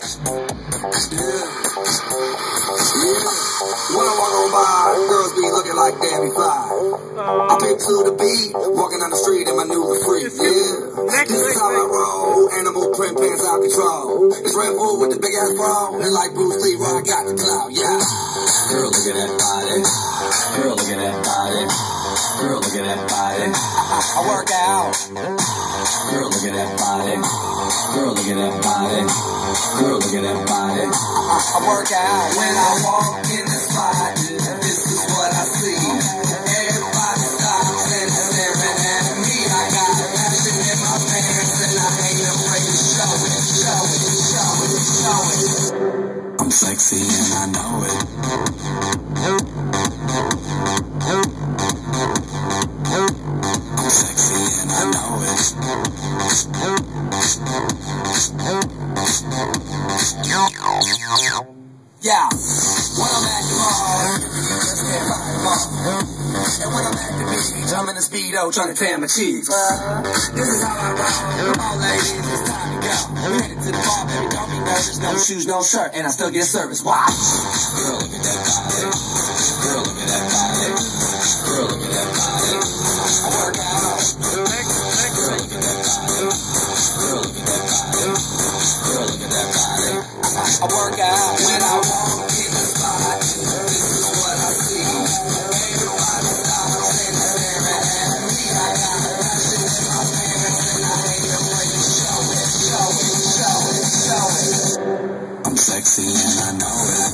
When I walk on by, girls be looking like Debbie Fly. I pick to the beat, walking down the street in my new freak. Yeah, this is how I roll. Animal print pants out control. It's Red Bull with the big ass bra, and like Bruce Lee, I got the clout. Yeah. Girl, look at that body. Girl, look at that body. Girl, look at that body. I work out. Girl, look at that body. Girl, look at that body. Girl, look at that body. I work out when I walk in the spot. This is what I see. Everybody stops and staring at me. I got passion in my pants and I ain't afraid to show it, show it, show it, show it. I'm sexy and I know it. I'm sexy and I know it. Yeah, when I'm at the mall, and when I'm at the beach, I'm in a Speedo trying to tan my cheeks. This is how I roll. Come on, ladies, it's time to go. We're headed to the bar, baby, don't be nervous. No shoes, no shirt, and I still get service. Watch. Girl, look at that body. Girl, look at that body. Girl, look at that body. I work out. Girl, look at that body. Girl, look at that body. Girl, look at that body. I work out when I walk in the spot. This is what I see. Everybody stops and staring at me. I got passion in my pants and I ain't afraid to show it, show it, show it, show it. I'm sexy and I know it.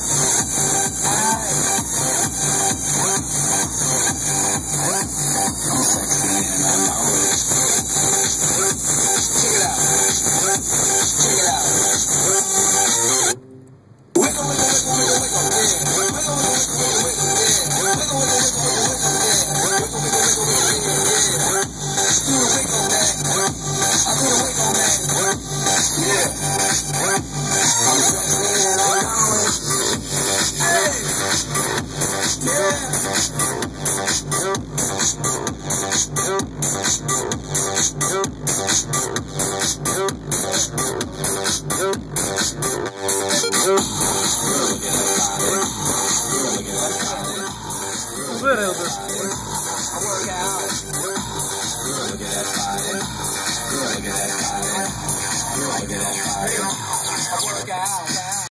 I'm sexy and I know it. Check it out. Check it out. I work out. Look at that body.